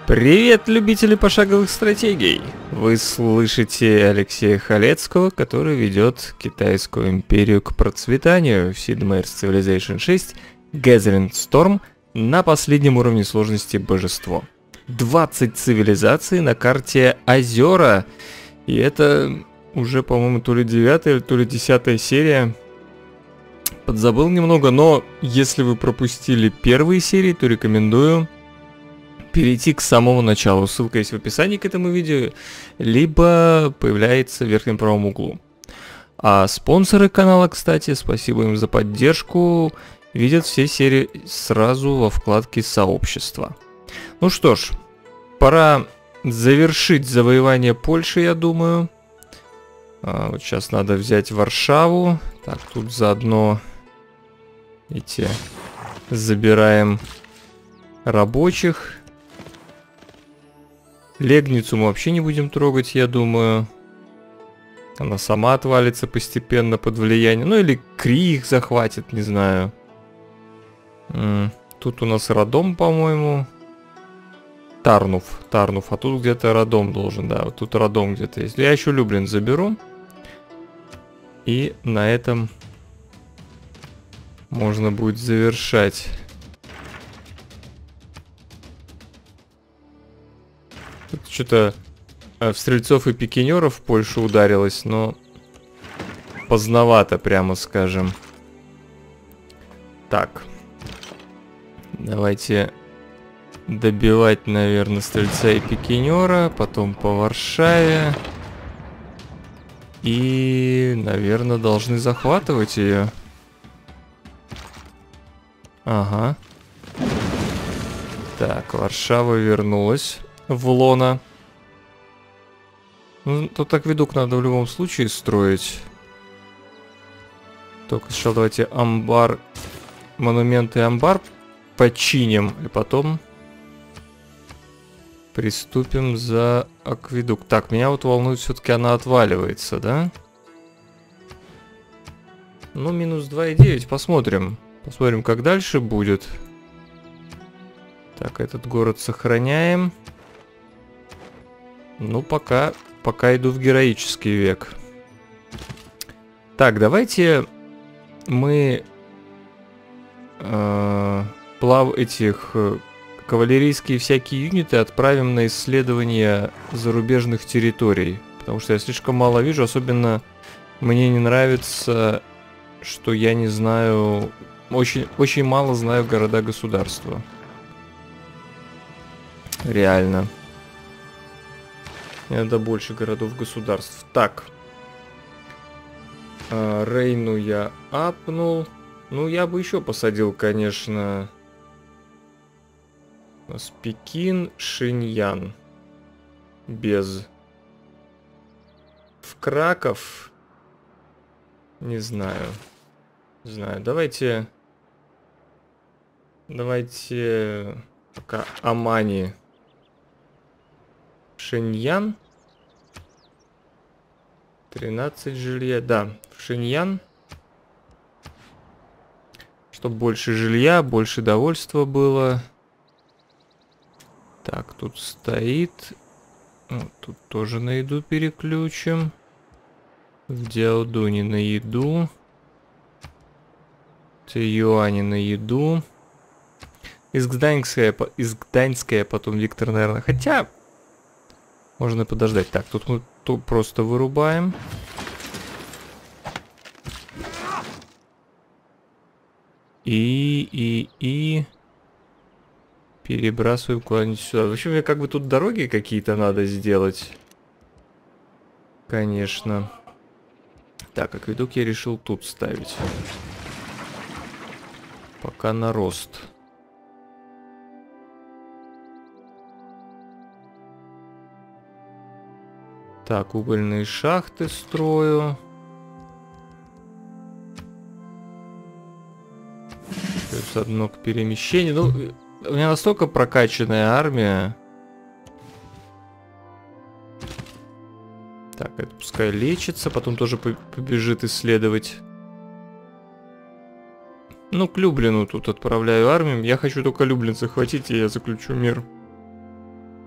Привет, любители пошаговых стратегий! Вы слышите Алексея Халецкого, который ведет китайскую империю к процветанию в Sid Meier's Civilization 6 Gathering Storm на последнем уровне сложности Божество. 20 цивилизаций на карте Озера, и это уже, по-моему, то ли 9-я, то ли 10-я серия. Подзабыл немного, но если вы пропустили первые серии, то рекомендую перейти к самому началу. Ссылка есть в описании к этому видео, либо появляется в верхнем правом углу. А спонсоры канала, кстати, спасибо им за поддержку, видят все серии сразу во вкладке «Сообщество». Ну что ж, пора завершить завоевание Польши, я думаю. Вот сейчас надо взять Варшаву. Так, тут заодно эти забираем рабочих. Легницу мы вообще не будем трогать, я думаю. Она сама отвалится постепенно под влиянием. Ну или Кри их захватит, не знаю. Тут у нас Радом, по-моему. Тарнув. А тут где-то Радом должен, да. Вот тут Радом где-то есть. Я еще Люблин заберу. И на этом можно будет завершать. Тут что-то в стрельцов и пикинеров Польша ударилась, но поздновато, прямо скажем. Так. Давайте добивать, наверное, стрельца и пикинера, потом по Варшаве. И, наверное, должны захватывать ее. Ага. Так, Варшава вернулась в лоно. Ну, тут акведук надо в любом случае строить. Только сначала давайте амбар, монументы амбар починим, и потом приступим за акведук. Так, меня вот волнует, все-таки она отваливается, да? Ну, минус 2,9, посмотрим. Посмотрим, как дальше будет. Так, этот город сохраняем. Ну, пока иду в героический век. Так, давайте мы кавалерийские всякие юниты отправим на исследование зарубежных территорий. Потому что я слишком мало вижу, особенно мне не нравится, что я не знаю, очень мало знаю города-государства. Реально. Мне надо больше городов-государств. Так. Рейну я апнул. Ну, я бы еще посадил, конечно. У нас Пекин, Шиньян. Без. В Краков. Не знаю. Давайте пока Амани. Шиньян. 13 жилья. Да, в Шиньян. Чтобы больше жилья, больше довольства было. Так, тут стоит. Вот, тут тоже на еду переключим. В Диаудуне на еду. Юани на еду. Из Гданьская, потом Виктор, наверное. Хотя можно подождать. Так, тут мы просто вырубаем. И перебрасываем куда-нибудь сюда. В общем, мне как бы тут дороги какие-то надо сделать. Конечно. Так, акведук я решил тут ставить. Пока на рост. Так, угольные шахты строю. Плюс одно к перемещению. Ну, у меня настолько прокачанная армия. Так, это пускай лечится, потом тоже побежит исследовать. Ну, к Люблину тут отправляю армию. Я хочу только Люблин захватить, и я заключу мир.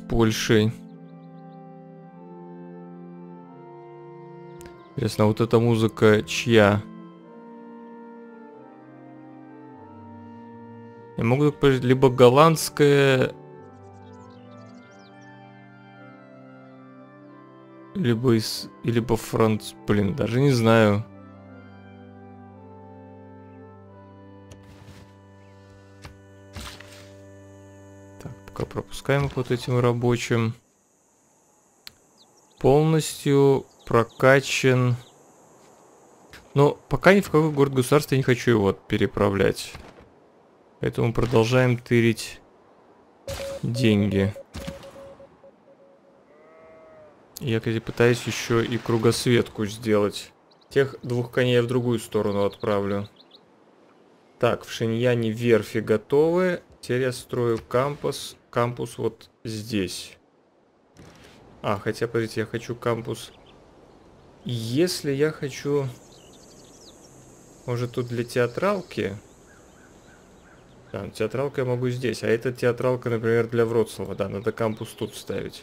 большей. Интересно, вот эта музыка чья? Я могу либо голландская, либо Блин, даже не знаю. Так, пока пропускаем их вот этим рабочим. Полностью прокачан. Но пока ни в какой город-государство я не хочу его переправлять. Поэтому продолжаем тырить деньги. Я, кстати, пытаюсь еще и кругосветку сделать. Тех двух коней я в другую сторону отправлю. Так, в Шиньяне верфи готовы. Теперь я строю кампус. Кампус вот здесь. Хотя, подождите, я хочу кампус. Если я хочу... Может, тут для театралки? Да, театралка я могу здесь. А эта театралка, например, для Вроцлава. Да, надо кампус тут ставить.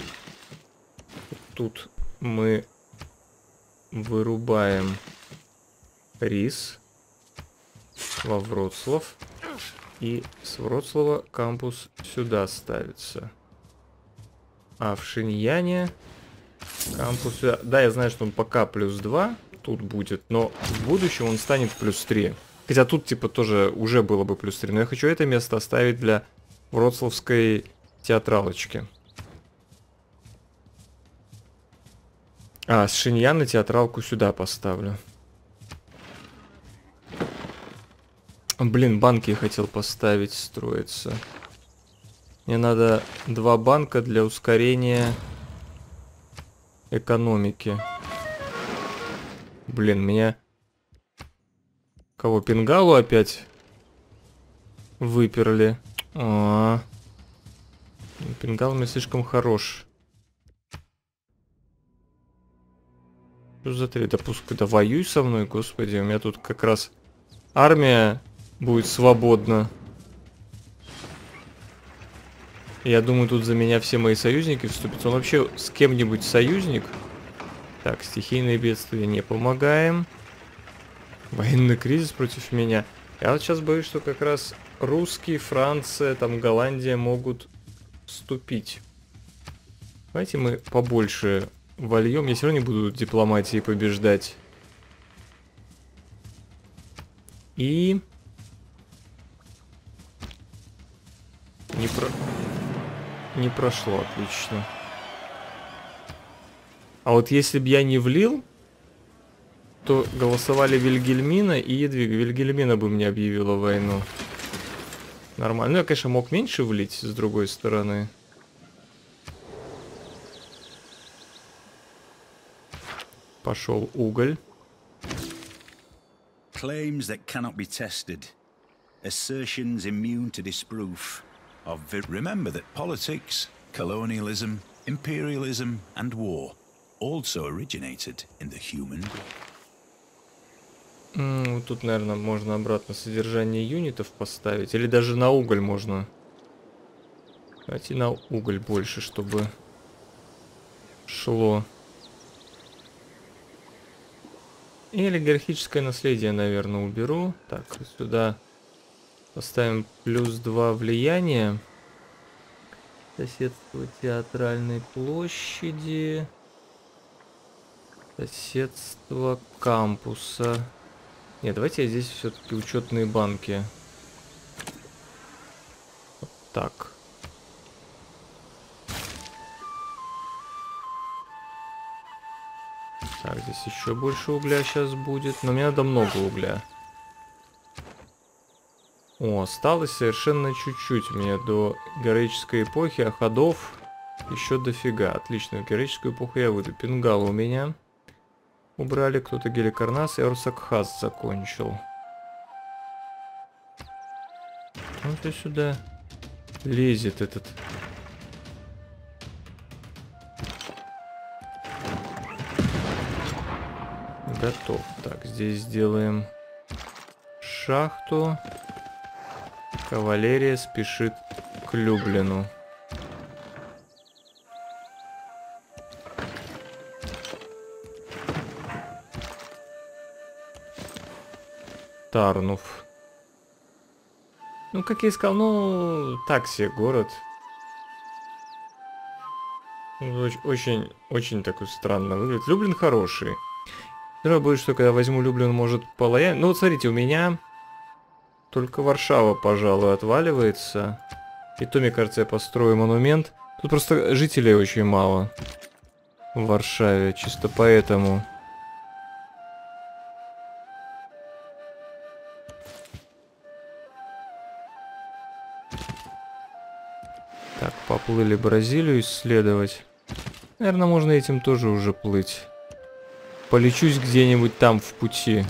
Тут мы вырубаем рис во Вроцлав. И с Вроцлава кампус сюда ставится. А в Шиньяне кампус сюда. Да, я знаю, что он пока +2 тут будет, но в будущем он станет +3. Хотя тут типа тоже уже было бы +3. Но я хочу это место оставить для вроцлавской театралочки. С Шиньяна театралку сюда поставлю. Блин, банки я хотел поставить, строиться. Мне надо 2 банка для ускорения экономики. Блин, меня... Кого, Пингалу опять выперли? Пингал мне слишком хорош. Что за три? Да пускай, да воюй со мной, господи. У меня тут как раз армия будет свободна. Я думаю, тут за меня все мои союзники вступятся. Он вообще с кем-нибудь союзник? Так, стихийные бедствия не помогаем. Военный кризис против меня. Я вот сейчас боюсь, что как раз русские, Франция, там Голландия могут вступить. Давайте мы побольше вольем. Я все равно не буду дипломатией побеждать. И... Не прошло, отлично. А вот если бы я не влил, то голосовали Вильгельмина и Едвига. Вильгельмина бы мне объявила войну. Нормально. Ну, я, конечно, мог меньше влить, с другой стороны. Пошел уголь. Claims that cannot be tested. Assertions immune to disproof. Remember that politics, colonialism, imperialism and war also originated in the human brain. Вот тут, наверное, можно обратно содержание юнитов поставить. Или даже на уголь можно. Давайте на уголь больше, чтобы шло. И олигархическое наследие, наверное, уберу. Так, сюда поставим +2 влияния. Соседство театральной площади. Соседство кампуса. Нет, давайте я здесь все-таки учетные банки. Вот так. Так, здесь еще больше угля сейчас будет. Но мне надо много угля. О, осталось совершенно чуть-чуть у меня до героической эпохи, а ходов еще дофига. Отлично, в героическую эпоху я выйду. Пингала у меня убрали, кто-то Геликарнас и Орсакхаз закончил. Он ты сюда лезет этот. Готов. Так, здесь сделаем шахту. Кавалерия спешит к Люблину. Тарнув. Ну, как я и сказал, ну, так себе город. Очень, очень такой странно выглядит. Люблин хороший. Другое будет, что когда возьму Люблин, может полоять. Ну вот смотрите, у меня только Варшава, пожалуй, отваливается. И то, мне кажется, я построю монумент. Тут просто жителей очень мало в Варшаве, чисто поэтому. Так, поплыли Бразилию исследовать. Наверное, можно этим тоже уже плыть. Полечусь где-нибудь там в пути.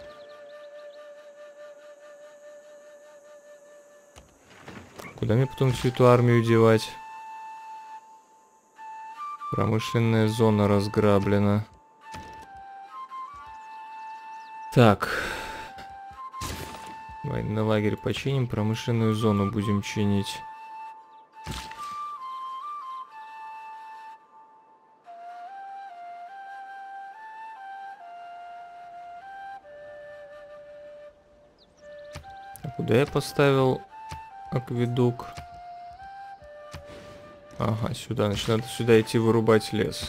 Куда мне потом всю эту армию девать? Промышленная зона разграблена. Так. Военный лагерь починим, промышленную зону будем чинить. А куда я поставил акведук? Ага, сюда. Значит, надо сюда идти вырубать лес.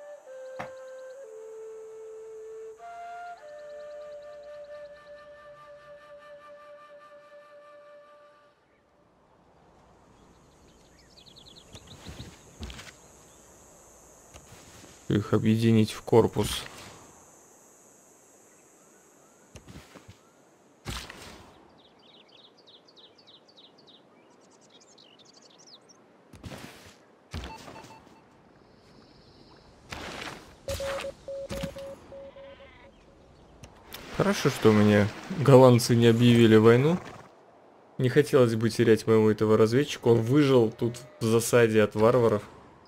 Их объединить в корпус. Хорошо, что мне голландцы не объявили войну. Не хотелось бы терять моего этого разведчика. Он выжил тут в засаде от варваров.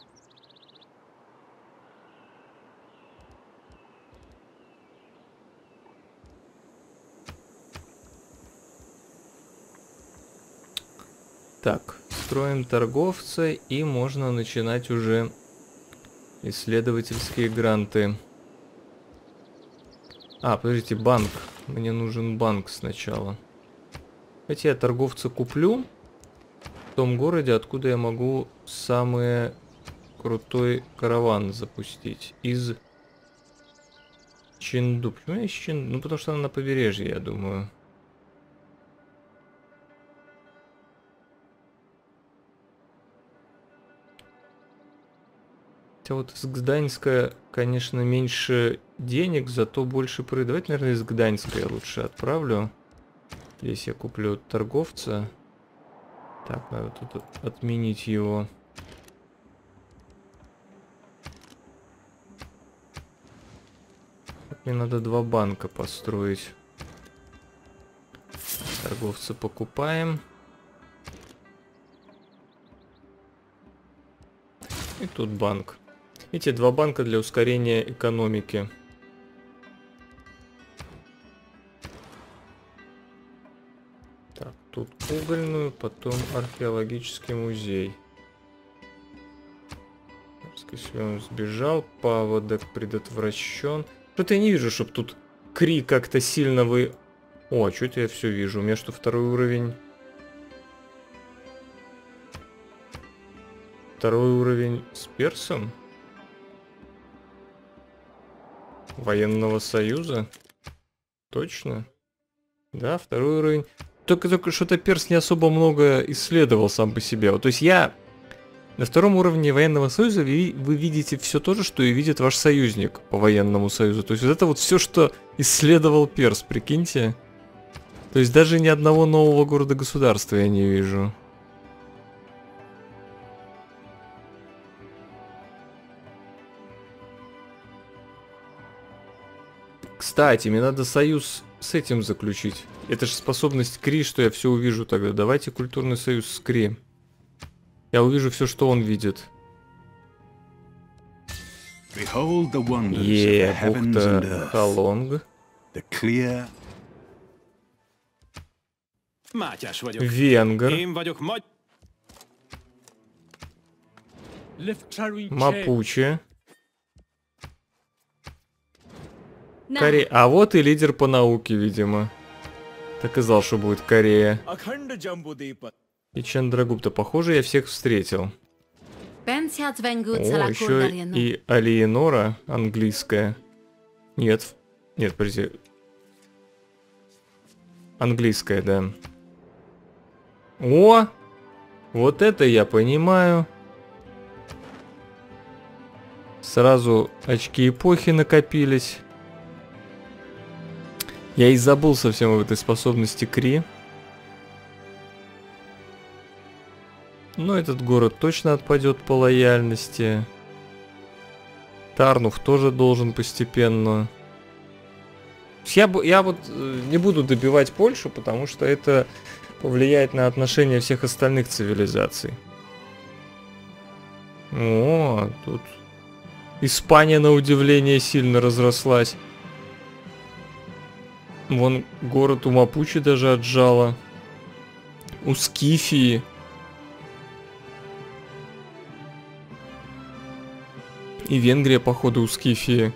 Так, строим торговца, и можно начинать уже исследовательские гранты. А, подождите, банк. Мне нужен банк сначала. Давайте я торговца куплю в том городе, откуда я могу самый крутой караван запустить. Из Чинду. Почему я из Чинду? Ну, потому что она на побережье, я думаю. Хотя вот из Гданьска, конечно, меньше денег, зато больше прыгает. Давайте, наверное, из Гданьска я лучше отправлю. Здесь я куплю торговца. Так, надо тут отменить его. Мне надо 2 банка построить. Торговца покупаем. И тут банк. Эти 2 банка для ускорения экономики. Так, тут угольную, потом археологический музей. Если он сбежал, паводок предотвращен. Что-то я не вижу, чтобы тут Кри как-то сильно вы... О, что-то я все вижу. У меня что, 2-й уровень? 2-й уровень с персом? Военного союза? Точно? Да, 2-й уровень. Только что-то перс не особо много исследовал сам по себе. Вот, то есть я... На 2-м уровне военного союза вы видите все то же, что и видит ваш союзник по военному союзу. То есть вот это вот все, что исследовал перс, прикиньте. То есть даже ни одного нового города-государства я не вижу. Кстати, мне надо союз с этим заключить. Это же способность Кри, что я все увижу тогда. Давайте культурный союз с Кри. Я увижу все, что он видит. Бухта Халонг. Венгр. Мапуче. А вот и лидер по науке, видимо. Так и знал, что будет Корея. अखंड जम्बूदीप И Чандрагупта. Похоже, я всех встретил. О, еще и Алиенора английская. Нет. Нет, подожди. Английская, да. О! Вот это я понимаю. Сразу очки эпохи накопились. Я и забыл совсем об этой способности Кри. Но этот город точно отпадет по лояльности. Тарнув тоже должен постепенно. Я вот не буду добивать Польшу, потому что это повлияет на отношения всех остальных цивилизаций. О, тут Испания, на удивление, сильно разрослась. Вон город у Мапучи даже отжала. У Скифии. И Венгрия, походу, у Скифии.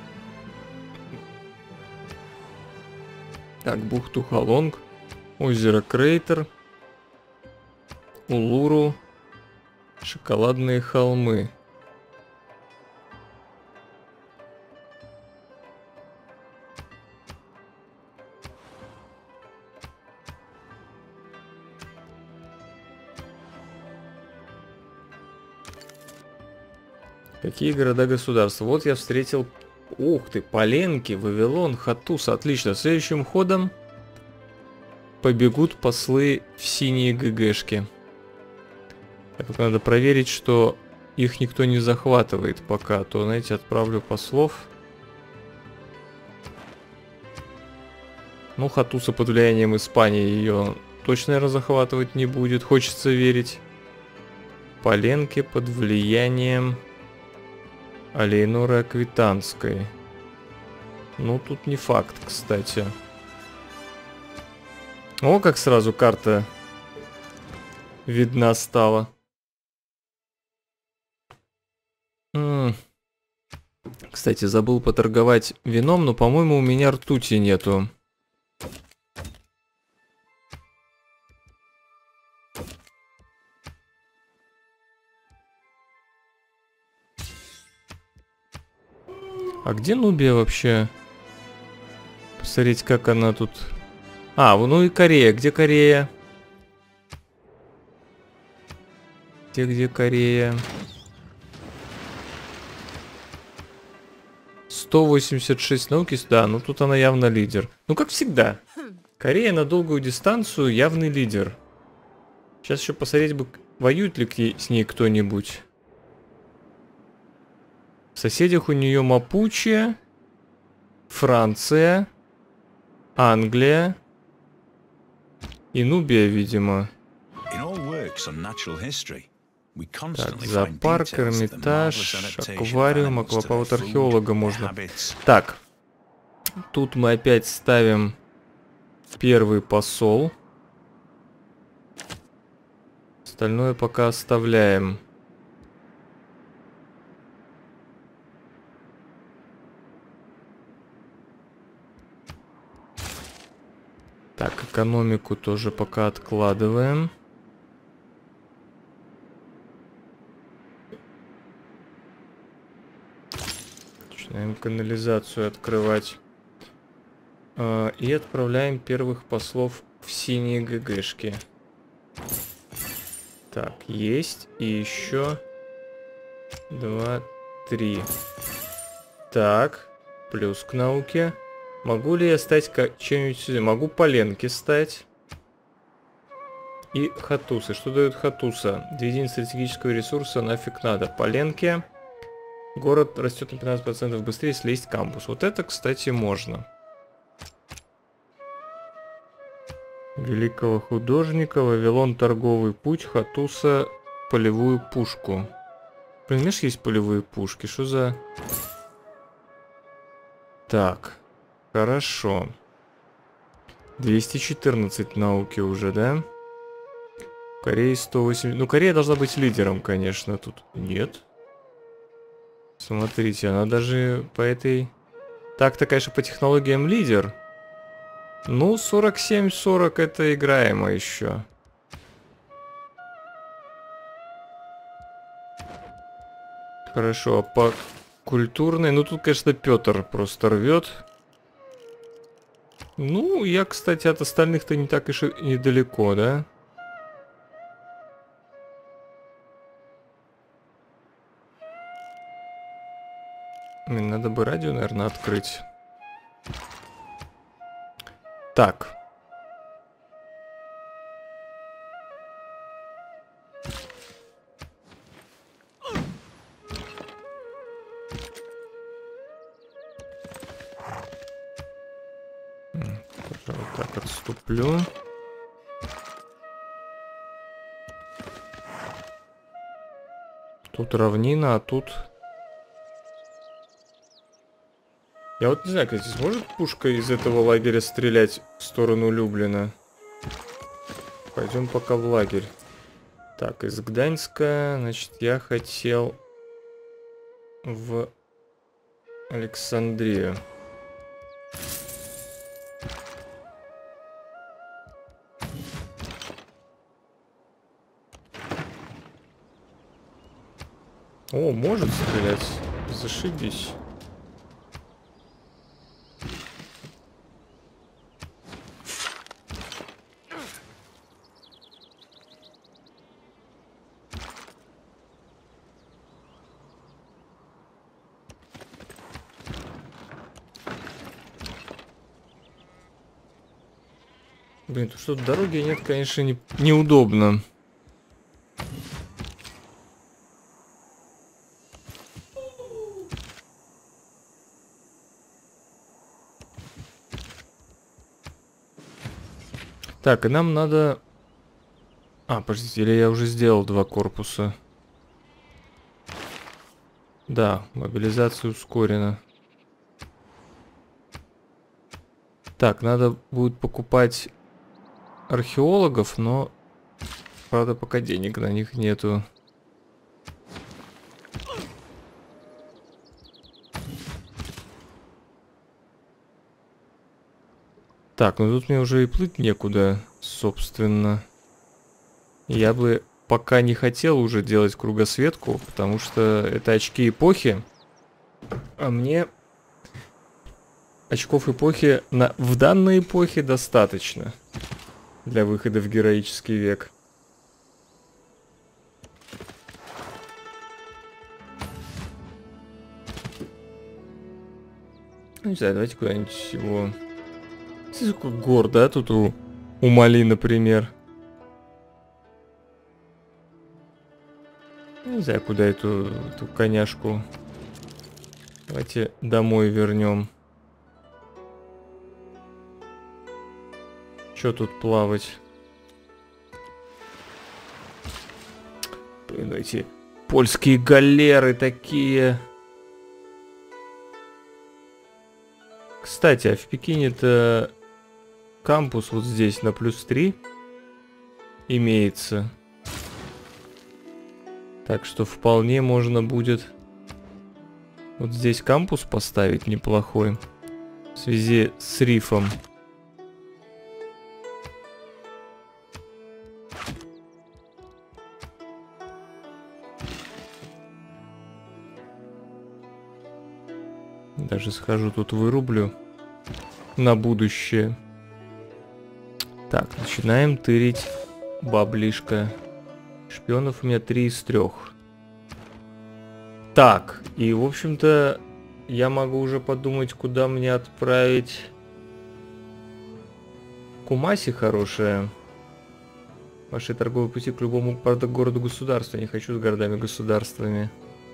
Так, бухту Халонг. Озеро Крейтер. Улуру. Шоколадные холмы. Какие города-государства? Вот я встретил... Ух ты, Поленки, Вавилон, Хатус. Отлично. Следующим ходом побегут послы в синие ГГшки. Так вот, надо проверить, что их никто не захватывает пока. А то, знаете, отправлю послов. Ну, Хатуса под влиянием Испании ее точно, наверное, захватывать не будет. Хочется верить. Поленки под влиянием... Алейноры Аквитанской. Ну, тут не факт, кстати. О, как сразу карта видна стала. Кстати, забыл поторговать вином, но, по-моему, у меня ртути нету. А где Нубия вообще? Посмотреть, как она тут... А, ну и Корея. Где Корея? Где Корея? 186 науки. Да, ну тут она явно лидер. Ну, как всегда. Корея на долгую дистанцию явный лидер. Сейчас еще посмотреть бы, воюет ли с ней кто-нибудь. В соседях у нее Мапучи, Франция, Англия и Нубия, видимо. Так, зоопарк, Эрмитаж, аквариум, аквапаут археолога можно. Так, тут мы опять ставим первый посол. Остальное пока оставляем. Так, экономику тоже пока откладываем. Начинаем канализацию открывать. И отправляем первых послов в синие ГГшки. Так, есть. И еще 2, 3. Так, плюс к науке. Могу ли я стать чем-нибудь? Могу Поленки стать. И Хатусы. Что дает Хатуса? 2 единицы стратегического ресурса нафиг надо. Поленки. Город растет на 15% быстрее, если есть кампус. Вот это, кстати, можно. Великого художника. Вавилон торговый путь. Хатуса полевую пушку. Понимаешь, есть полевые пушки. Что за... Так. Хорошо. 214 науки уже, да? Корея 108. Ну, Корея должна быть лидером, конечно, тут. Нет. Смотрите, она даже по этой... Так-то, конечно, по технологиям лидер. Ну, 47-40 это играемо еще. Хорошо, а по культурной... Ну, тут, конечно, Петр просто рвет. Ну, я, кстати, от остальных-то не так уж и недалеко, да? Надо бы радио, наверное, открыть. Так. Вот так отступлю. Тут равнина, а тут... Я вот не знаю, кстати, сможет пушка из этого лагеря стрелять в сторону Люблина? Пойдем пока в лагерь. Так, из Гданьска, значит, я хотел в Александрию. О, может стрелять. Зашибись. Блин, тут что-то дороги нет, конечно, неудобно. Так, и нам надо... А, подождите, или я уже сделал 2 корпуса? Да, мобилизация ускорена. Так, надо будет покупать археологов, но, правда, пока денег на них нету. Так, ну тут мне уже и плыть некуда, собственно. Я бы пока не хотел уже делать кругосветку, потому что это очки эпохи. А мне очков эпохи в данной эпохе достаточно для выхода в героический век. Ну, не знаю, давайте куда-нибудь его... Сколько гор, да, тут у Мали, например. Не знаю, куда эту коняшку. Давайте домой вернем. Чё тут плавать? Блин, эти польские галеры такие. Кстати, а в Пекине-то кампус вот здесь на +3 имеется. Так что вполне можно будет вот здесь кампус поставить неплохой. В связи с рифом. Даже схожу тут вырублю на будущее. Так, начинаем тырить баблишко. Шпионов у меня 3 из 3. Так, и в общем-то я могу уже подумать, куда мне отправить Кумаси хорошая. Ваши торговые пути к любому городу-государству. Не хочу с городами-государствами.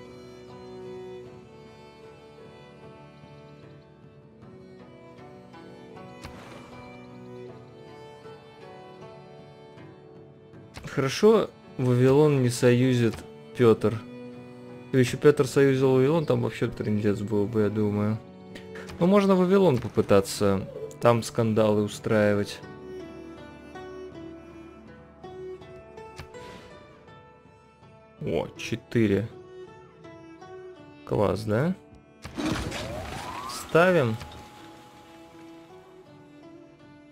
Хорошо, Вавилон не союзит Петр. Если еще Петр союзил Вавилон, там вообще трындец был бы, я думаю. Но можно Вавилон попытаться там скандалы устраивать. О, 4. Класс, да? Ставим.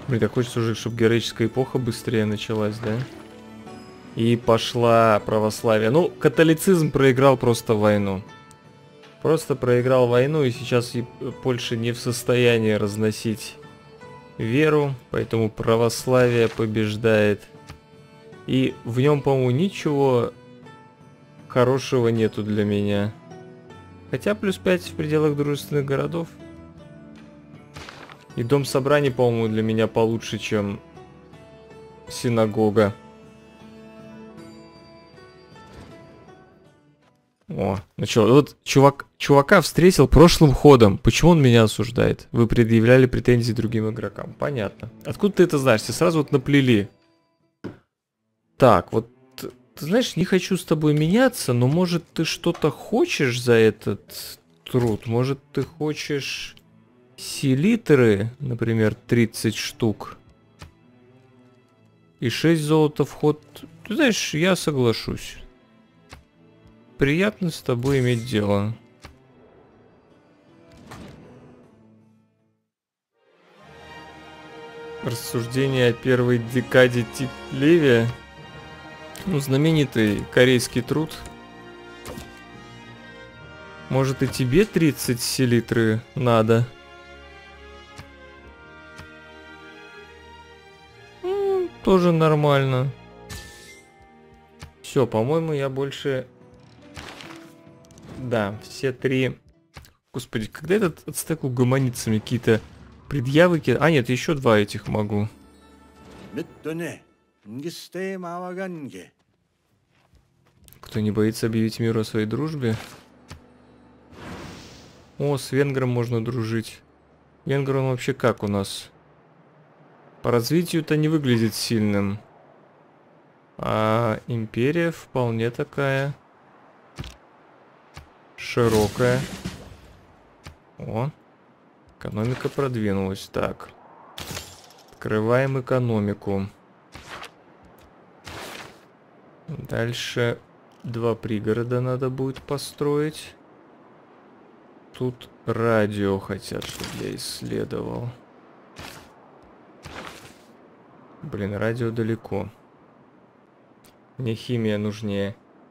Блин, так хочется уже, чтобы героическая эпоха быстрее началась, да? И пошла православие. Ну, католицизм проиграл просто войну. Просто проиграл войну, и сейчас Польша не в состоянии разносить веру, поэтому православие побеждает. И в нем, по-моему, ничего хорошего нету для меня. Хотя плюс 5 в пределах дружественных городов. И дом собраний, по-моему, для меня получше, чем синагога. О, ну чё, вот чувака встретил прошлым ходом. Почему он меня осуждает? Вы предъявляли претензии другим игрокам. Понятно. Откуда ты это знаешь? Тебе сразу вот наплели. Так, вот, ты знаешь, не хочу с тобой меняться, но может ты что-то хочешь за этот труд? Может ты хочешь селитры, например, 30 штук? И 6 золота в ход. Ты знаешь, я соглашусь. Приятно с тобой иметь дело. Рассуждение о первой декаде тип Левия. Ну, знаменитый корейский труд. Может и тебе 30 селитры надо? Тоже нормально. Все, по-моему, я больше... Да, все три... Господи, когда этот отстек угомонится, какие-то предъявы... А, нет, еще два этих могу. Кто не боится объявить миру о своей дружбе? О, с венгром можно дружить. Венгр, он вообще как у нас? По развитию-то не выглядит сильным. А империя вполне такая... широкая. О, экономика продвинулась. Так. Открываем экономику. Дальше 2 пригорода надо будет построить. Тут радио хотят, чтобы я исследовал. Блин, радио далеко. Мне химия нужнее.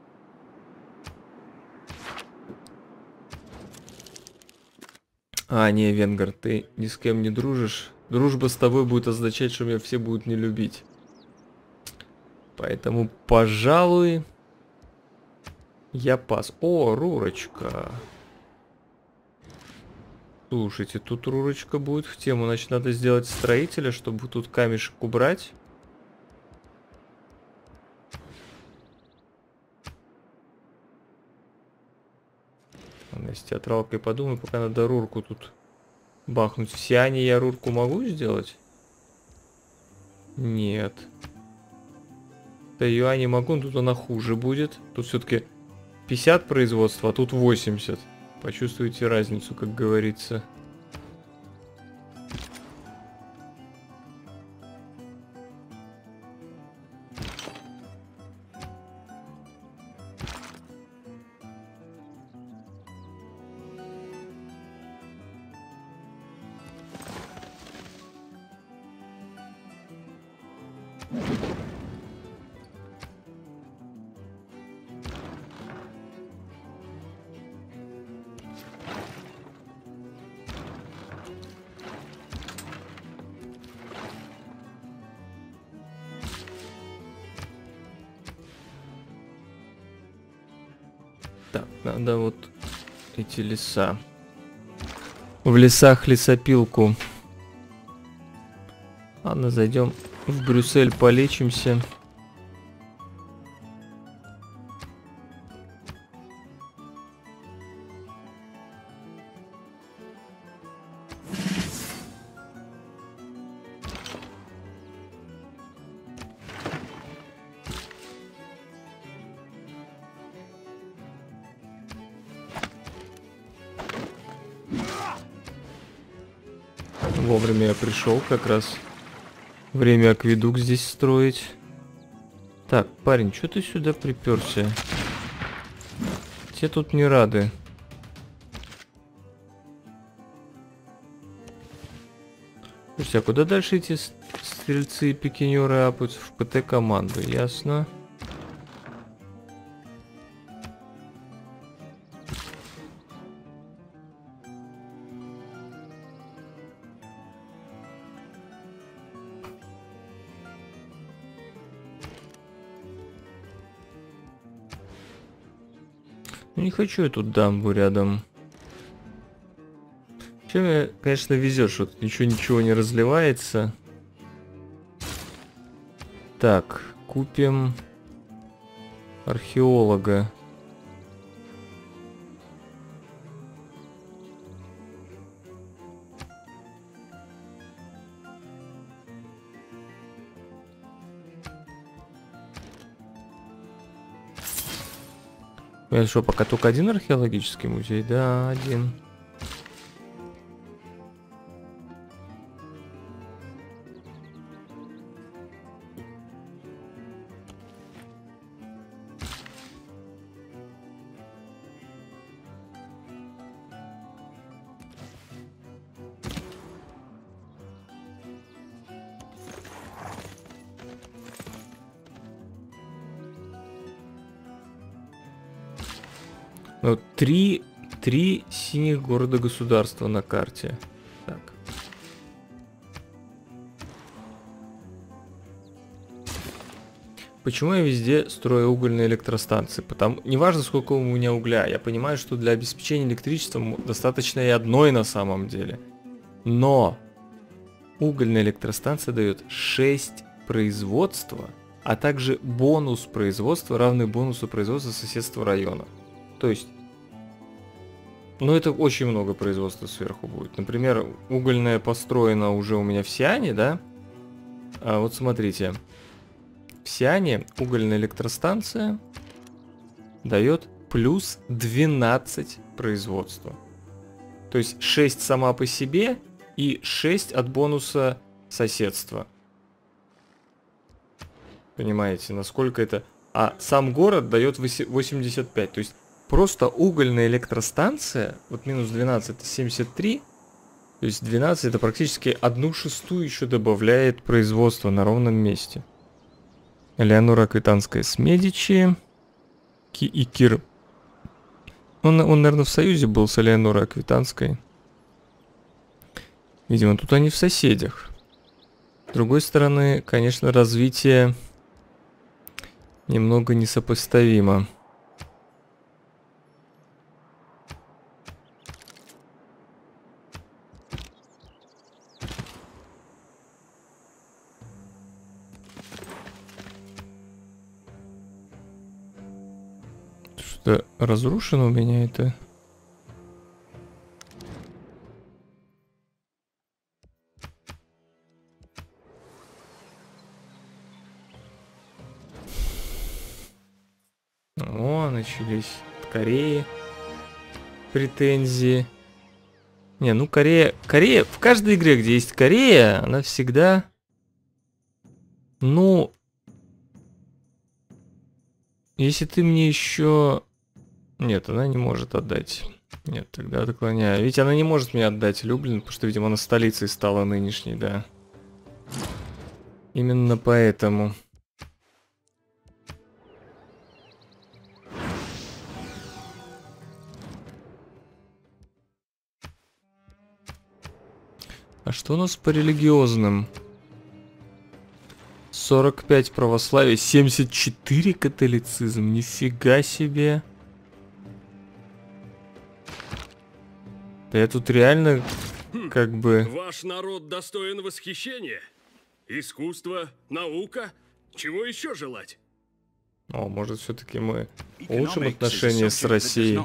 А, не, венгер, ты ни с кем не дружишь. Дружба с тобой будет означать, что меня все будут не любить. Поэтому, пожалуй, я пас. О, Рурочка. Слушайте, тут Рурочка будет в тему. Значит, надо сделать строителя, чтобы тут камешек убрать. Я с театралкой подумаю, пока надо Рурку тут бахнуть. В Сиане я Рурку могу сделать? Нет. Тайюань не могу, но тут она хуже будет. Тут все-таки 50 производства, а тут 80. Почувствуйте разницу, как говорится. Так, надо вот эти леса. В лесах лесопилку. Ладно, зайдем в Брюссель, полечимся. Вовремя я пришел, как раз время акведук здесь строить. Так, парень, что ты сюда приперся? Те тут не рады. Слушайте, а куда дальше эти стрельцы и пикинеры апаются? В ПТ-команду, ясно. Ну, не хочу я тут дамбу рядом. Чем мне, конечно, везет, что тут ничего не разливается. Так, купим археолога. Это что, пока только один археологический музей? Да, один. Ну, три синих города-государства на карте. Так. Почему я везде строю угольные электростанции? Потому неважно, сколько у меня угля. Я понимаю, что для обеспечения электричеством достаточно и одной на самом деле. Но угольная электростанция дает 6 производства, а также бонус производства, равный бонусу производства соседства района. То есть, ну это очень много производства сверху будет. Например, угольная построена уже у меня в Сиане, да? А вот смотрите. В Сиане угольная электростанция дает плюс 12 производства. То есть 6 сама по себе и 6 от бонуса соседства. Понимаете, насколько это... А сам город дает 85. То есть просто угольная электростанция, вот минус 12 это 73, то есть 12 это практически 1/6 еще добавляет производство на ровном месте. Элеонора Аквитанская с Медичи. И Кир. Он, наверное, в союзе был с Элеонорой Аквитанской. Видимо, тут они в соседях. С другой стороны, конечно, развитие немного несопоставимо. Что-то разрушено у меня это. О, начались от Кореи претензии. Не, ну Корея в каждой игре, где есть Корея, она всегда, ну, если ты мне еще... Нет, она не может отдать. Нет, тогда отклоняю. Ведь она не может мне отдать Люблин, потому что, видимо, она столицей стала нынешней, да. Именно поэтому. А что у нас по религиозным? 45 православие, 74 католицизм. Нифига себе. Да я тут реально как бы... Ваш народ достоин восхищения. Искусство, наука. Чего еще желать? О, может, все-таки мы улучшим отношения с Россией.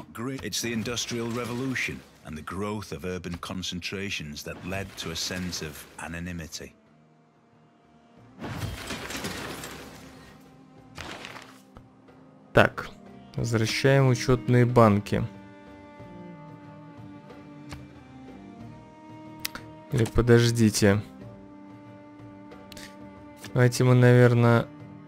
And the growth of urban concentrations that led to a sense of anonymity. Так, возвращаем учетные банки. Или подождите. Давайте мы, наверное,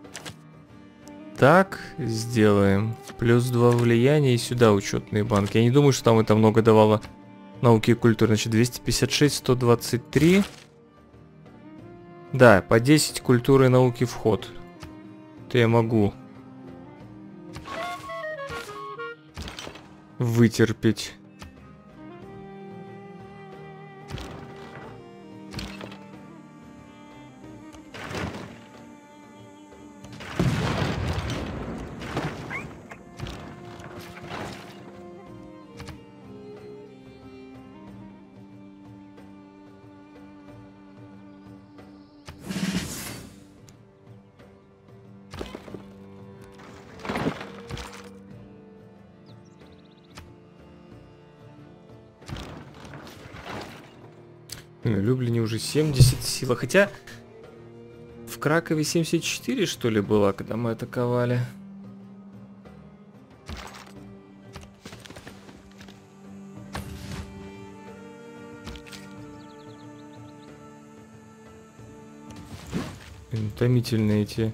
так сделаем. Плюс 2 влияния и сюда учетные банки. Я не думаю, что там это много давало науки и культуры. Значит, 256, 123. Да, по 10 культуры и науки вход. Это я могу вытерпеть. В Люблине уже 70 сила. Хотя в Кракове 74, что ли, было, когда мы атаковали. Утомительные эти.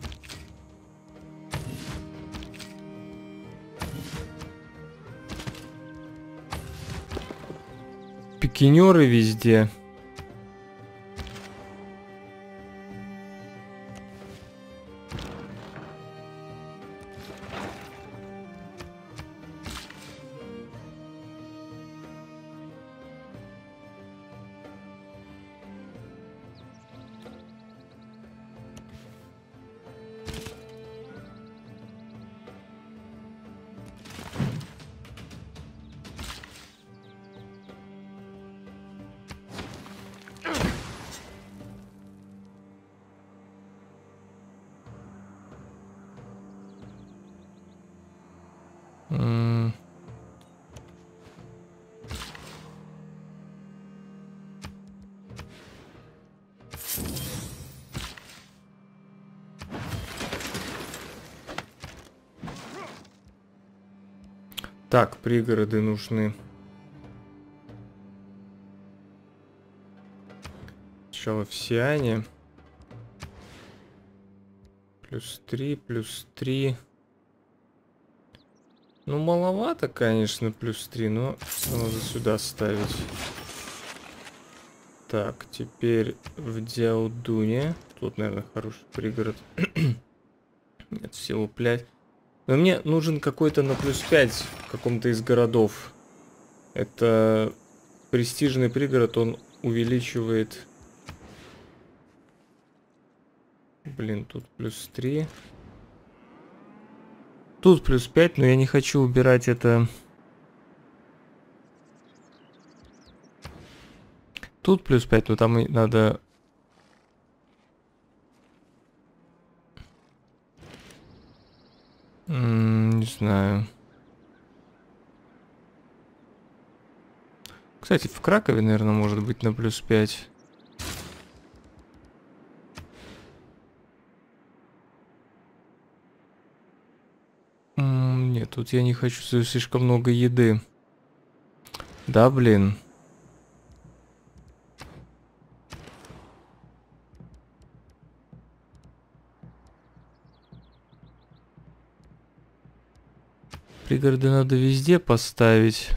Пикинеры везде. Так, пригороды нужны. Сначала в Сиане. Плюс 3, плюс 3. Ну, маловато, конечно, плюс 3, но надо сюда ставить. Так, теперь в Диаудуне. Тут, наверное, хороший пригород. Нет, всего 5. Но мне нужен какой-то на плюс 5 в каком-то из городов. Это престижный пригород, он увеличивает... Блин, тут плюс 3. Тут плюс 5, но я не хочу убирать это... Тут плюс 5, но там и надо... Не знаю. Кстати, в Кракове, наверное, может быть на плюс 5. Нет, тут я не хочу, слишком много еды. Да, блин. Пригороды надо везде поставить.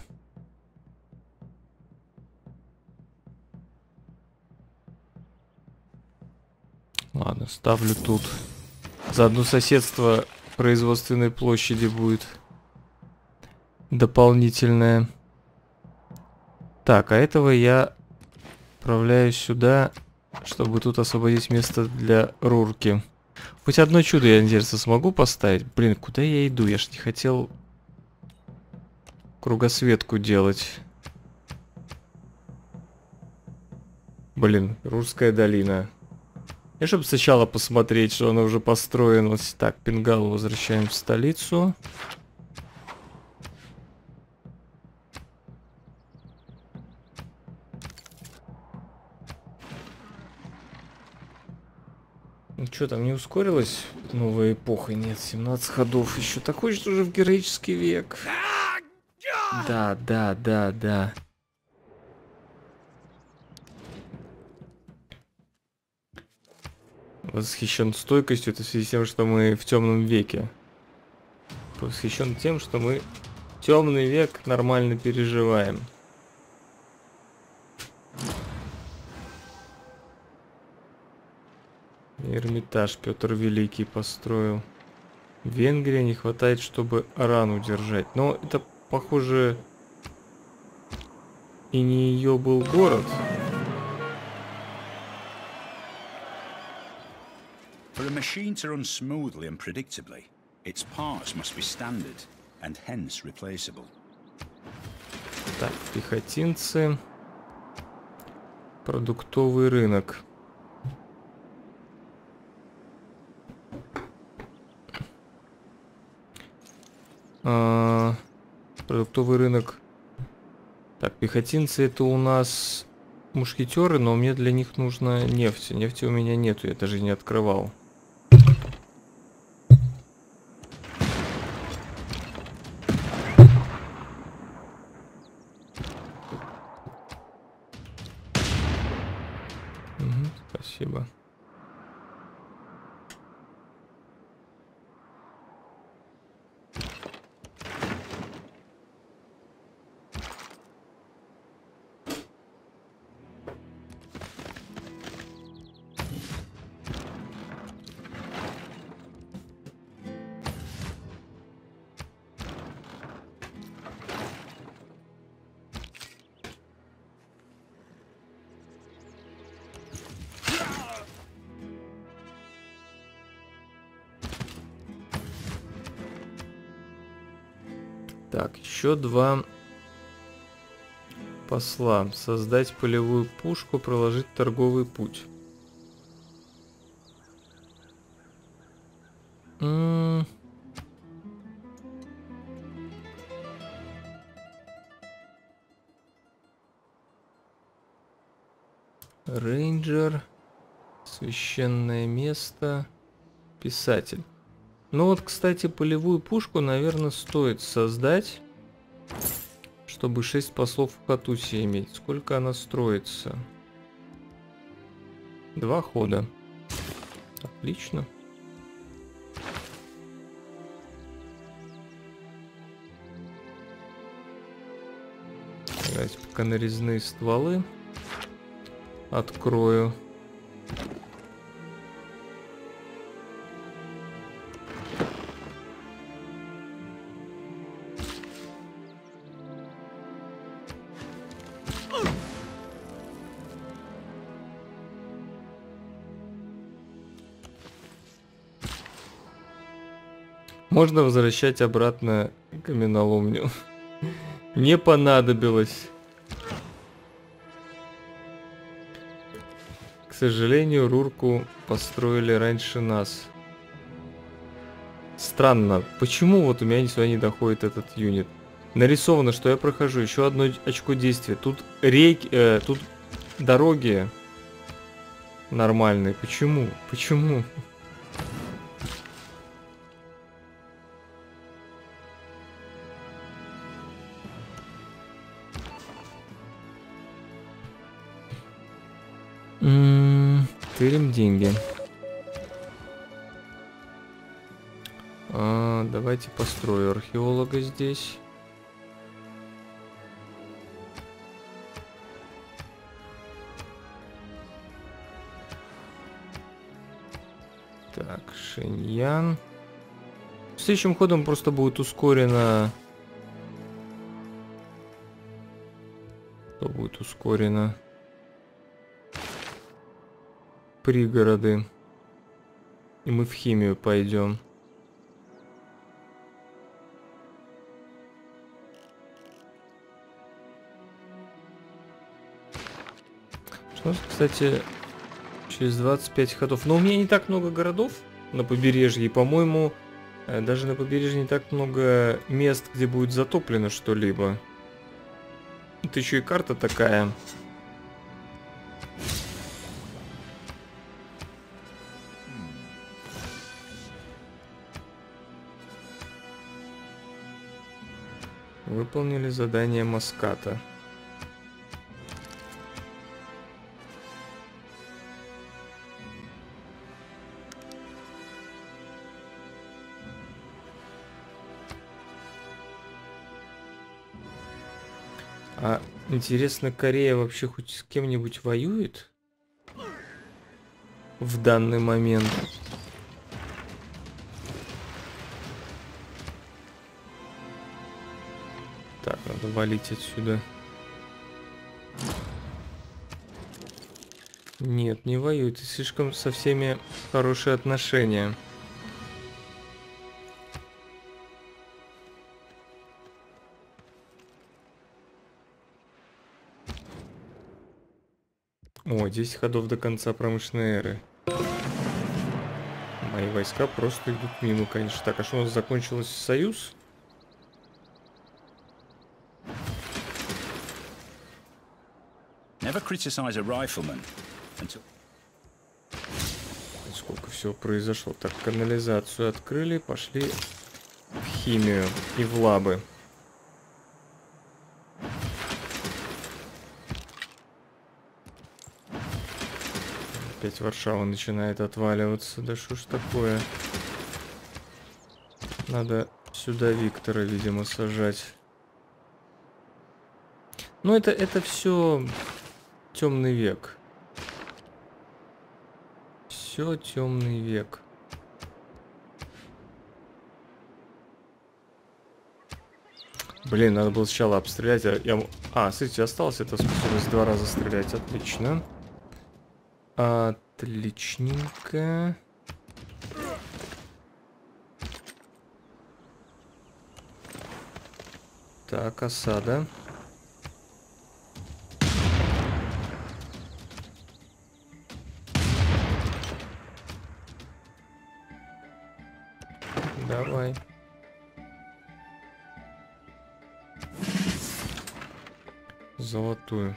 Ладно, ставлю тут. Заодно соседство производственной площади будет дополнительное. Так, а этого я отправляю сюда, чтобы тут освободить место для рурки. Хоть одно чудо, я, интересно, смогу поставить? Блин, куда я иду? Я ж не хотел кругосветку делать. Блин, Русская долина. И чтобы сначала посмотреть, что она уже построена. Так, Пингалу возвращаем в столицу. Ну что, там не ускорилась новая эпоха? Нет, 17 ходов. Еще такой же уже в героический век. Да, да, да, да. Восхищен стойкостью, это в связи с тем, что мы в темном веке. Восхищен тем, что мы темный век нормально переживаем. Эрмитаж Петр Великий построил. Венгрия не хватает, чтобы Аран удержать. Но это, похоже, и не ее был город. For a machine to run smoothly and predictably, its parts must be standard and hence replaceable. Так, пехотинцы. Продуктовый рынок. Продуктовый рынок. Так, пехотинцы это у нас мушкетеры, но мне для них нужна нефть. Нефти у меня нету, я даже не открывал. Спасибо. Так, еще два посла. Создать полевую пушку, проложить торговый путь. Рейнджер. Священное место. Писатель. Ну вот, кстати, полевую пушку, наверное, стоит создать, чтобы 6 послов в Хатусе иметь. Сколько она строится? 2 хода. Отлично. Давайте пока нарезные стволы открою. Можно возвращать обратно каменоломню. Не понадобилось. К сожалению, Рурку построили раньше нас. Странно. Почему вот у меня сюда не доходит этот юнит? Нарисовано, что я прохожу. Еще одно очко действия. Тут реки, тут дороги нормальные. Почему? Почему? Тырим деньги. Давайте построю археолога здесь. Так, Шэньян. Следующим ходом просто будет ускорено. Что будет ускорено? Пригороды. И мы в химию пойдем. Что, кстати, через 25 ходов. Но у меня не так много городов на побережье. И, по-моему, даже на побережье не так много мест, где будет затоплено что-либо. Это еще и карта такая. Выполнили задание Маската. А интересно, Корея вообще хоть с кем-нибудь воюет? в данный момент. Так, надо валить отсюда. Нет, не воюй, ты слишком со всеми хорошие отношения. О, 10 ходов до конца промышленной эры. Мои войска просто идут мимо, конечно. Так, а что у нас закончился союз? Never criticize a rifleman until... Сколько всего произошло. Так, канализацию открыли, пошли в химию и в лабы. Опять Варшава начинает отваливаться. Да что ж такое? Надо сюда Виктора, видимо, сажать. Ну, это все темный век. Все темный век. Блин, надо было сначала обстрелять. Смотрите, осталось эта способность 2 раза стрелять. Отлично. Отличненько. Так, осада. Давай. Золотую.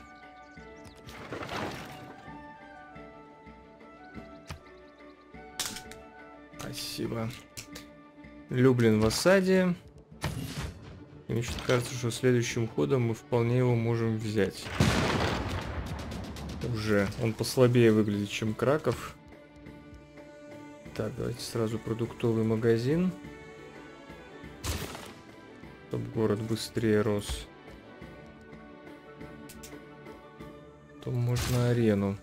Спасибо. Люблин в осаде. И мне что-то кажется, что следующим ходом мы вполне его можем взять. Уже. Он послабее выглядит, чем Краков. Так, давайте сразу продуктовый магазин. Чтобы город быстрее рос. То можно арену.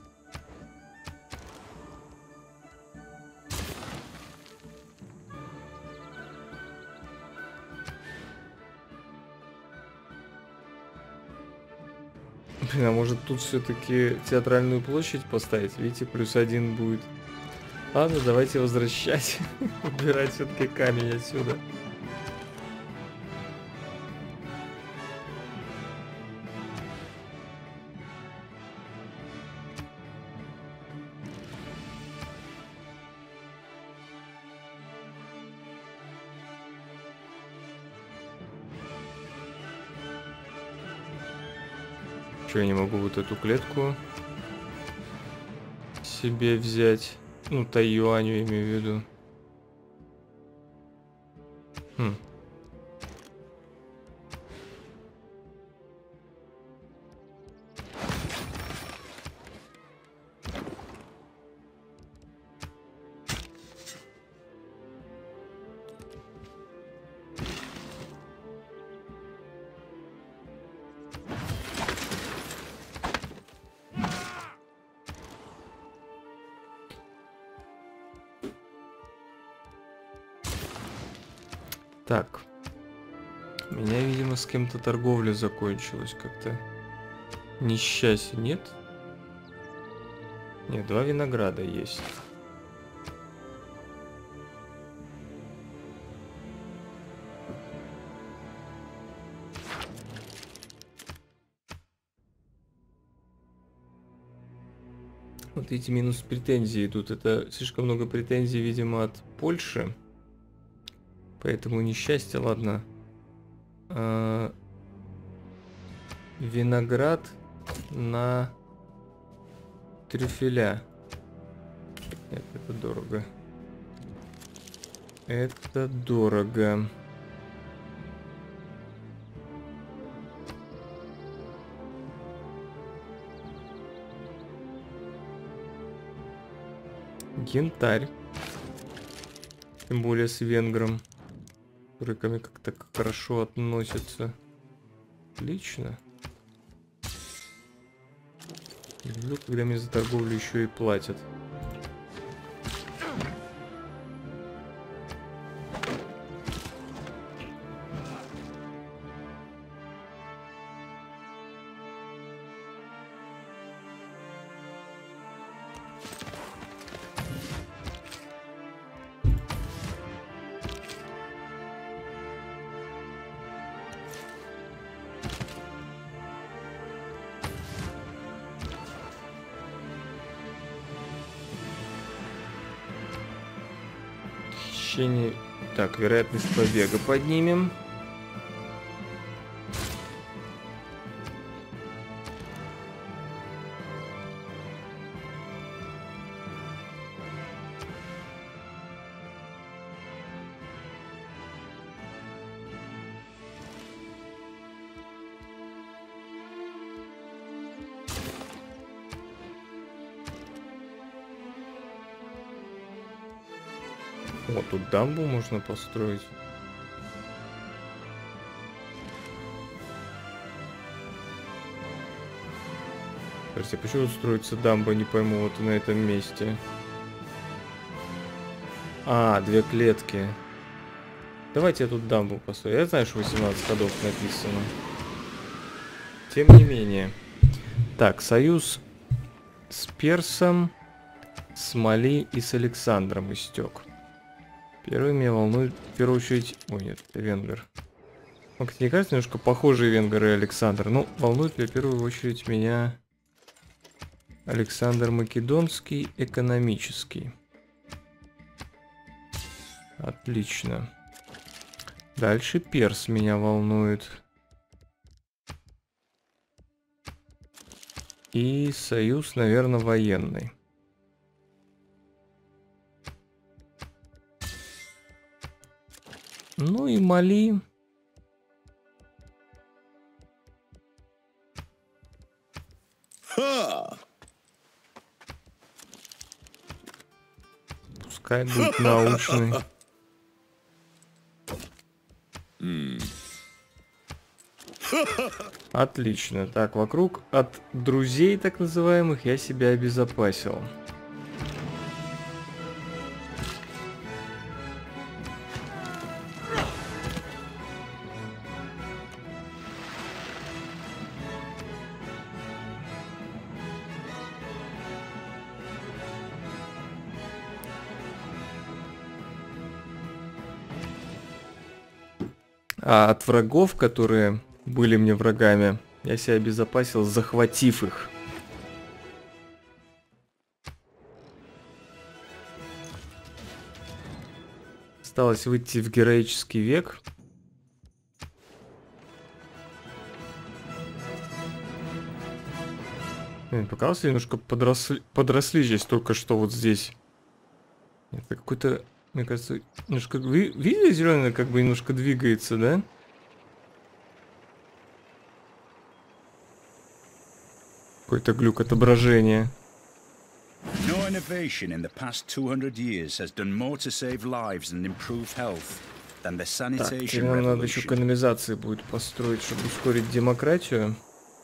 Блин, а может тут все-таки театральную площадь поставить? Видите, +1 будет. Ладно, давайте возвращать. Убирать все-таки камень отсюда. Что, я не могу вот эту клетку себе взять? Ну, Тайюаню имею в виду. Так. У меня, видимо, с кем-то торговля закончилась как-то. Несчастье, нет? Нет, 2 винограда есть. Вот эти минус претензии идут. Это слишком много претензий, видимо, от Польши. Поэтому несчастье, ладно. Виноград на трюфеля. Нет, это дорого. Это дорого. Янтарь. Тем более с венгром. Которые ко мне как-то хорошо относятся. Отлично. Люблю, когда мне за торговлю еще и платят. Перемещение. Так, вероятность побега поднимем. Вот тут дамбу можно построить. Подожди, почему строится дамба, не пойму, вот на этом месте. А, 2 клетки. Давайте я тут дамбу построю. Я знаю, что 18 ходов написано. Тем не менее. Так, союз с Персом, с Мали и с Александром истек. Первый меня волнует, в первую очередь... Ой, нет, это венгер. Ну, как мне кажется, немножко похожие венгеры и Александр. Ну, волнует в первую очередь меня Александр Македонский, экономический. Отлично. Дальше Перс меня волнует. И союз, наверное, военный. Ну и Мали. Пускай будет научный. Отлично. Так, вокруг от друзей так называемых я себя обезопасил. А от врагов, которые были мне врагами, я себя обезопасил, захватив их. Осталось выйти в героический век. Мне показалось, немножко подросли здесь только что вот здесь. Это какой-то... Мне кажется, немножко... Видели, зеленый как бы немножко двигается, да? Какой-то глюк отображения. No innovation in the past 200 years has done more to save lives and improve health than the Так, sanitation теперь нам надо еще revolution. канализации будет построить, чтобы ускорить демократию.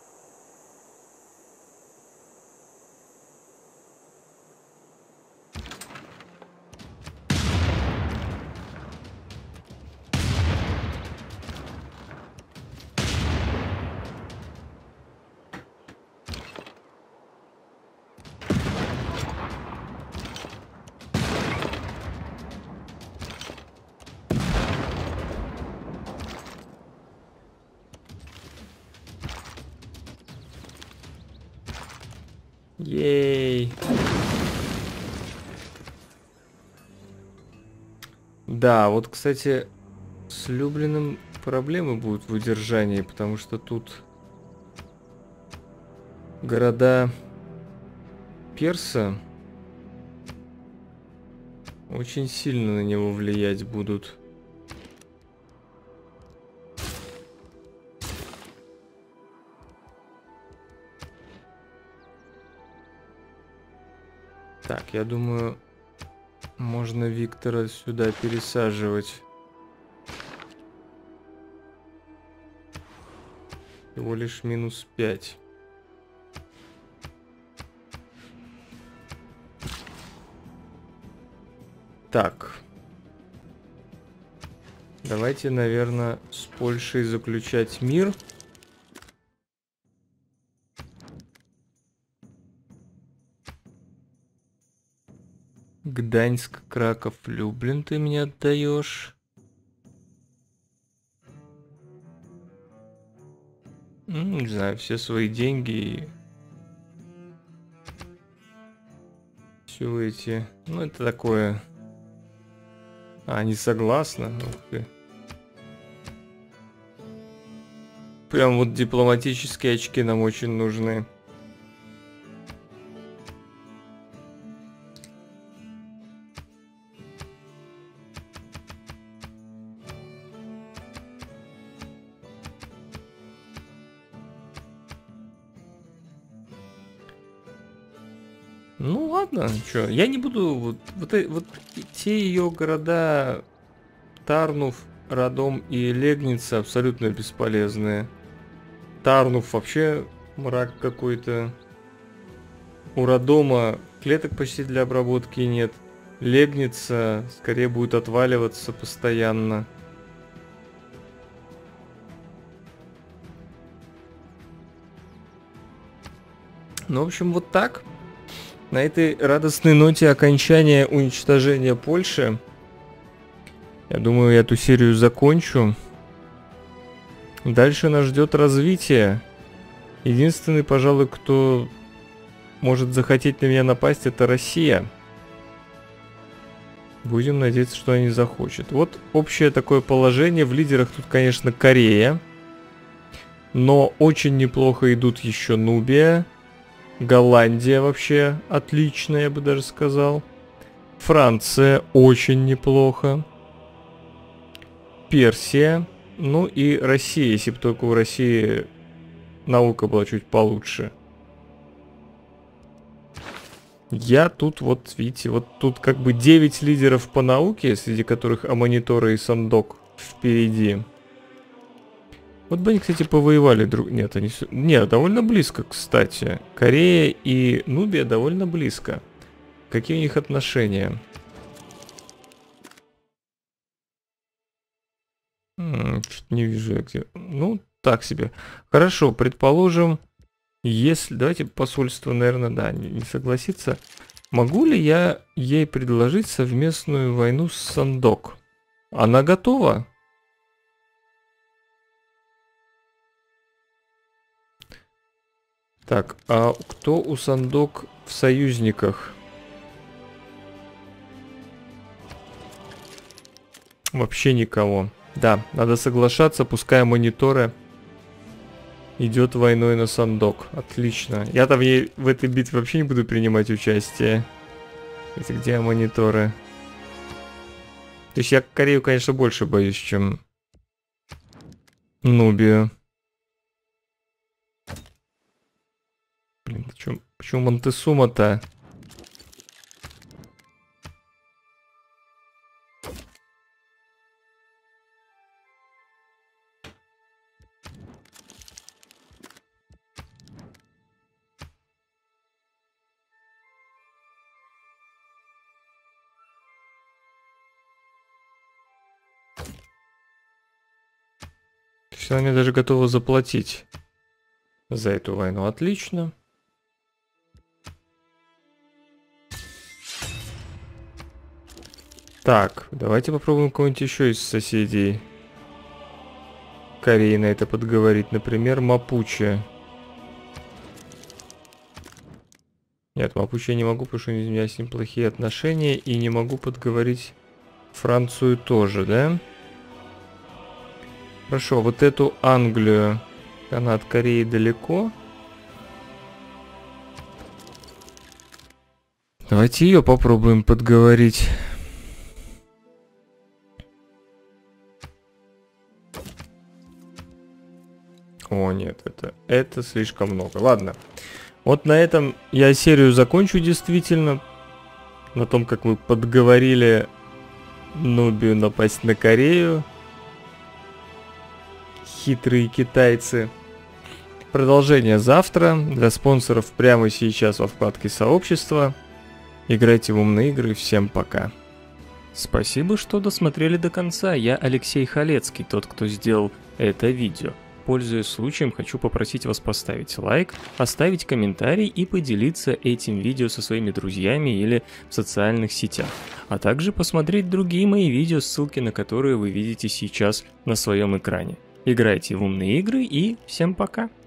Ей. Да, вот, кстати, с Люблиным проблемы будут в удержании, потому что тут города Перса очень сильно на него влиять будут. Так, я думаю, можно Виктора сюда пересаживать. Всего лишь -5. Так. Давайте, наверное, с Польшей заключать мир. Гданьск, Краков, Люблин ты мне отдаешь. Не знаю, все свои деньги и все эти... Ну, это такое А, не согласна? Ух ты. Прям вот дипломатические очки нам очень нужны. Ну ладно, что, я не буду вот те ее города Тарнув, Радом и Легница абсолютно бесполезные. Тарнув вообще мрак какой-то. У Радома клеток почти для обработки нет. Легница скорее будет отваливаться постоянно. Ну, в общем, вот так. На этой радостной ноте окончания уничтожения Польши, я думаю, я эту серию закончу. Дальше нас ждет развитие. Единственный, пожалуй, кто может захотеть на меня напасть, это Россия. Будем надеяться, что они захочет. Вот общее такое положение. В лидерах тут, конечно, Корея. Но очень неплохо идут еще Нубия. Голландия вообще отлично, я бы даже сказал. Франция очень неплохо. Персия. Ну и Россия, если бы только у России наука была чуть получше. Я тут вот, видите, вот тут как бы 9 лидеров по науке, среди которых Амонитора и Сандок впереди. Вот бы они, кстати, повоевали друг... Нет, они... Нет, довольно близко, кстати. Корея и Нубия довольно близко. Какие у них отношения? Что-то не вижу я где... Ну, так себе. Хорошо, предположим, если... Давайте посольство, наверное, да, не согласится. Могу ли я ей предложить совместную войну с Сандок? Она готова? Так, а кто у Сандок в союзниках? Вообще никого. Да, надо соглашаться, пускай Амонитора идет войной на Сандок. Отлично. Я там в этой битве вообще не буду принимать участие. Это где Амониторы? То есть я Корею, конечно, больше боюсь, чем Нубию. Блин, почему Монтесума-то? Она мне даже готова заплатить за эту войну. Отлично. Так, давайте попробуем кого-нибудь еще из соседей Кореи на это подговорить. Например, Мапуче. Нет, Мапуче я не могу, потому что у меня с ним плохие отношения. И не могу подговорить Францию тоже, да? Хорошо, вот эту Англию. Она от Кореи далеко. Давайте ее попробуем подговорить. О, нет, это слишком много. Ладно. Вот на этом я серию закончу действительно. На том, как мы подговорили Нубию напасть на Корею. Хитрые китайцы. Продолжение завтра. Для спонсоров прямо сейчас во вкладке сообщества. Играйте в умные игры. Всем пока. Спасибо, что досмотрели до конца. Я Алексей Халецкий, тот, кто сделал это видео. Пользуясь случаем, хочу попросить вас поставить лайк, оставить комментарий и поделиться этим видео со своими друзьями или в социальных сетях. А также посмотреть другие мои видео, ссылки на которые вы видите сейчас на своем экране. Играйте в умные игры и всем пока!